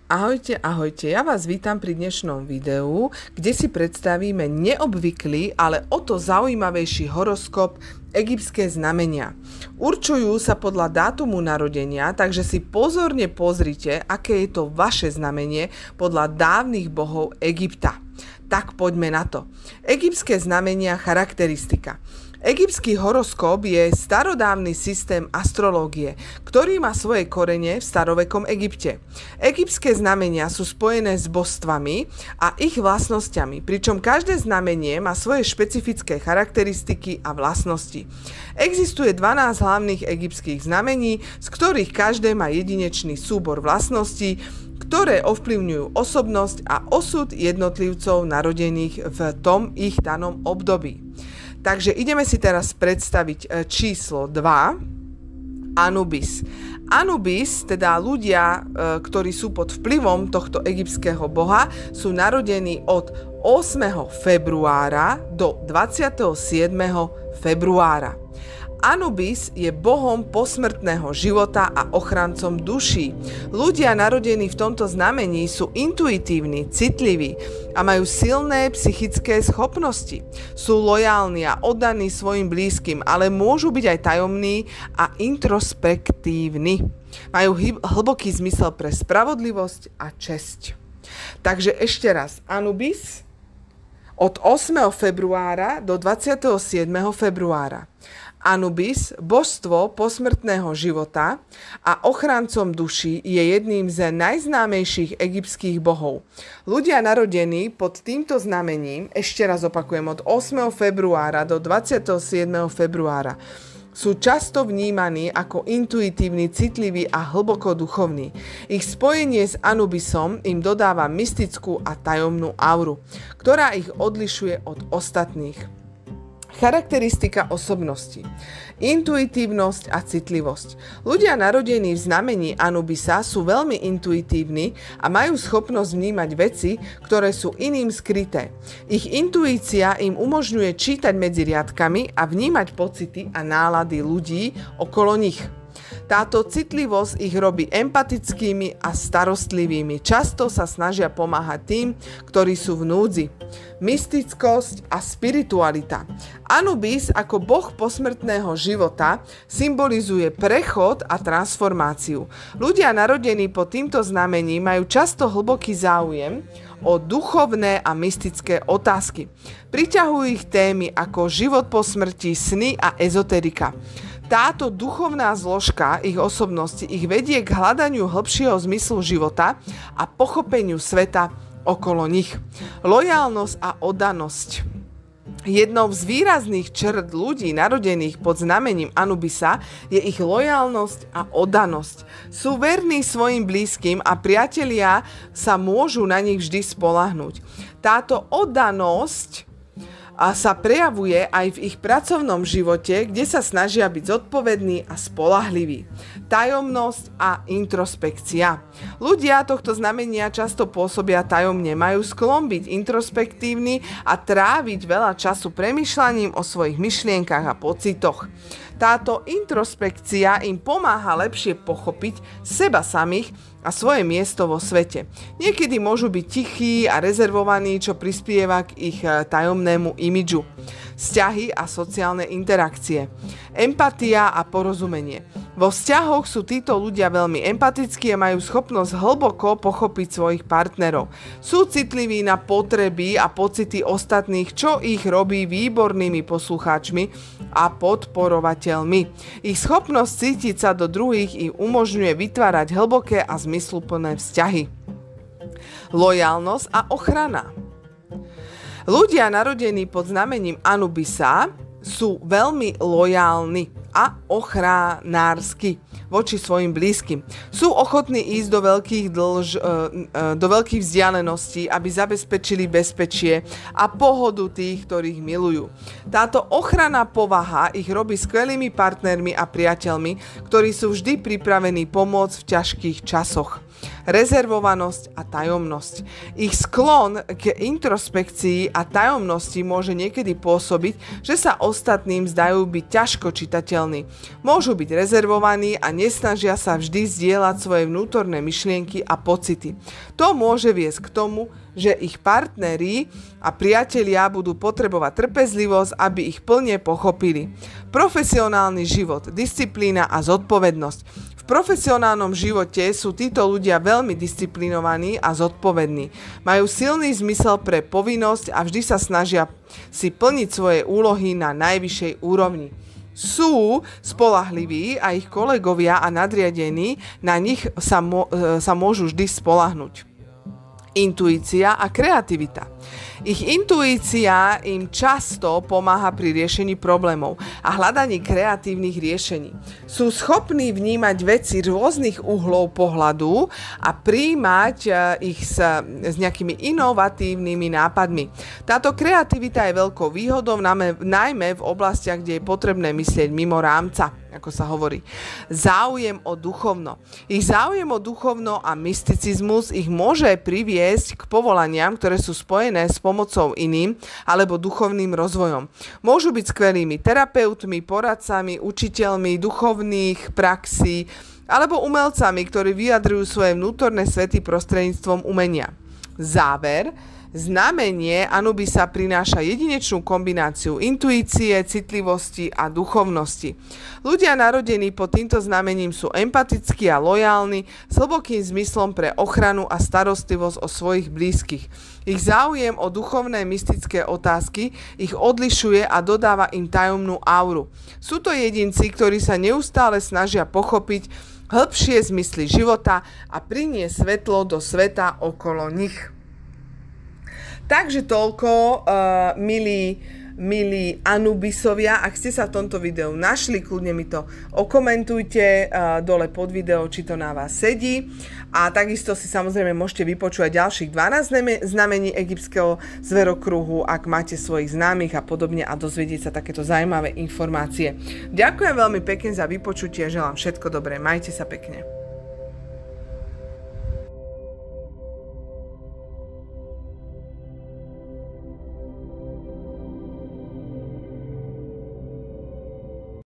Ahojte, ahojte, ja vás vítam pri dnešnom videu, kde si predstavíme neobvyklý, ale o to zaujímavejší horoskop egyptské znamenia. Určujú sa podľa dátumu narodenia, takže si pozorne pozrite, aké je to vaše znamenie podľa dávnych bohov Egypta. Tak poďme na to. Egyptské znamenia, charakteristika. Egyptský horoskop je starodávny systém astrológie, ktorý má svoje korene v starovekom Egypte. Egyptské znamenia sú spojené s božstvami a ich vlastnosťami, pričom každé znamenie má svoje špecifické charakteristiky a vlastnosti. Existuje 12 hlavných egyptských znamení, z ktorých každé má jedinečný súbor vlastností, ktoré ovplyvňujú osobnosť a osud jednotlivcov narodených v tom ich danom období. Takže ideme si teraz predstaviť číslo 2, Anubis. Anubis, teda ľudia, ktorí sú pod vplyvom tohto egyptského boha, sú narodení od 8. februára do 27. februára. Anubis je bohom posmrtného života a ochrancom duší. Ľudia narodení v tomto znamení sú intuitívni, citliví a majú silné psychické schopnosti. Sú lojálni a oddaní svojim blízkym, ale môžu byť aj tajomní a introspektívni. Majú hlboký zmysel pre spravodlivosť a česť. Takže ešte raz, Anubis od 8. februára do 27. februára. Anubis, božstvo posmrtného života a ochrancom duší, je jedným z najznámejších egyptských bohov. Ľudia narodení pod týmto znamením, ešte raz opakujem, od 8. februára do 27. februára, sú často vnímaní ako intuitívni, citliví a hlboko duchovní. Ich spojenie s Anubisom im dodáva mystickú a tajomnú auru, ktorá ich odlišuje od ostatných. Charakteristika osobnosti. Intuitívnosť a citlivosť. Ľudia narodení v znamení Anubisa sú veľmi intuitívni a majú schopnosť vnímať veci, ktoré sú iným skryté. Ich intuícia im umožňuje čítať medzi riadkami a vnímať pocity a nálady ľudí okolo nich. Táto citlivosť ich robí empatickými a starostlivými. Často sa snažia pomáhať tým, ktorí sú v núdzi. Mystickosť a spiritualita. Anubis ako boh posmrtného života symbolizuje prechod a transformáciu. Ľudia narodení pod týmto znamením majú často hlboký záujem o duchovné a mystické otázky. Priťahujú ich témy ako život po smrti, sny a ezoterika. Táto duchovná zložka ich osobnosti ich vedie k hľadaniu hĺbšieho zmyslu života a pochopeniu sveta okolo nich. Lojálnosť a oddanosť. Jednou z výrazných črt ľudí narodených pod znamením Anubisa je ich lojálnosť a oddanosť. Sú verní svojim blízkym a priatelia sa môžu na nich vždy spoľahnúť. Táto oddanosť sa prejavuje aj v ich pracovnom živote, kde sa snažia byť zodpovední a spoľahliví. Tajomnosť a introspekcia. Ľudia tohto znamenia často pôsobia tajomne, majú sklon byť introspektívni a tráviť veľa času premýšľaním o svojich myšlienkach a pocitoch. Táto introspekcia im pomáha lepšie pochopiť seba samých a svoje miesto vo svete. Niekedy môžu byť tichí a rezervovaní, čo prispieva k ich tajomnému imidžu. Vzťahy a sociálne interakcie. Empatia a porozumenie. Vo vzťahoch sú títo ľudia veľmi empatickí a majú schopnosť hlboko pochopiť svojich partnerov. Sú citliví na potreby a pocity ostatných, čo ich robí výbornými poslucháčmi a podporovateľmi. Ich schopnosť cítiť sa do druhých im umožňuje vytvárať hlboké a zmysluplné vzťahy. Lojálnosť a ochrana. Ľudia narodení pod znamením Anubisa sú veľmi lojálni a ochranársky voči svojim blízkym. Sú ochotní ísť do veľkých vzdialeností, aby zabezpečili bezpečie a pohodu tých, ktorých milujú. Táto ochranná povaha ich robí skvelými partnermi a priateľmi, ktorí sú vždy pripravení pomôcť v ťažkých časoch. Rezervovanosť a tajomnosť. Ich sklon k introspekcii a tajomnosti môže niekedy pôsobiť, že sa ostatným zdajú byť ťažko čitateľní. Môžu byť rezervovaní a nesnažia sa vždy zdieľať svoje vnútorné myšlienky a pocity. To môže viesť k tomu, že ich partneri a priatelia budú potrebovať trpezlivosť, aby ich plne pochopili. Profesionálny život, disciplína a zodpovednosť. V profesionálnom živote sú títo ľudia veľmi disciplinovaní a zodpovední. Majú silný zmysel pre povinnosť a vždy sa snažia si plniť svoje úlohy na najvyššej úrovni. Sú spoľahliví a ich kolegovia a nadriadení na nich sa môžu vždy spoľahnúť. Intuícia a kreativita. Ich intuícia im často pomáha pri riešení problémov a hľadaní kreatívnych riešení. Sú schopní vnímať veci z rôznych uhlov pohľadu a prijímať ich s nejakými inovatívnymi nápadmi. Táto kreativita je veľkou výhodou, najmä v oblastiach, kde je potrebné myslieť mimo rámca, ako sa hovorí. Záujem o duchovno. Ich záujem o duchovno a mysticizmus ich môže priviesť k povolaniam, ktoré sú spojené s pomocou iným alebo duchovným rozvojom. Môžu byť skvelými terapeutmi, poradcami, učiteľmi duchovných praxí alebo umelcami, ktorí vyjadrujú svoje vnútorné svety prostredníctvom umenia. Záver. Znamenie Anubisa prináša jedinečnú kombináciu intuície, citlivosti a duchovnosti. Ľudia narodení pod týmto znamením sú empatickí a lojálni, s hlbokým zmyslom pre ochranu a starostlivosť o svojich blízkych. Ich záujem o duchovné mystické otázky ich odlišuje a dodáva im tajomnú auru. Sú to jedinci, ktorí sa neustále snažia pochopiť hĺbšie zmysly života a priniesť svetlo do sveta okolo nich. Takže toľko, milí Anubisovia. Ak ste sa v tomto videu našli, kľudne mi to okomentujte dole pod video, či to na vás sedí. A takisto si samozrejme môžete vypočuť ďalších 12 znamení egyptského zverokruhu, ak máte svojich známych a podobne a dozvedieť sa takéto zaujímavé informácie. Ďakujem veľmi pekne za vypočutie, želám všetko dobré, majte sa pekne.